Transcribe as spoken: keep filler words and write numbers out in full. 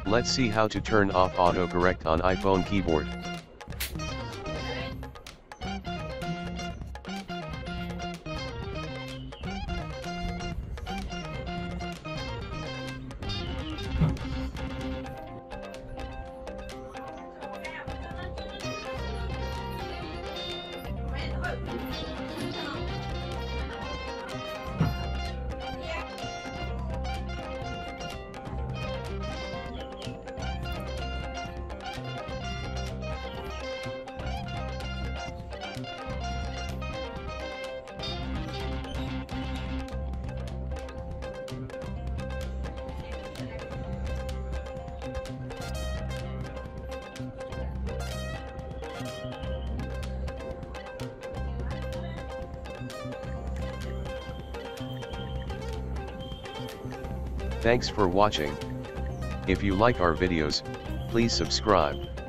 Let's see how to turn off autocorrect on iPhone keyboard. Thanks for watching. If you like our videos, please subscribe.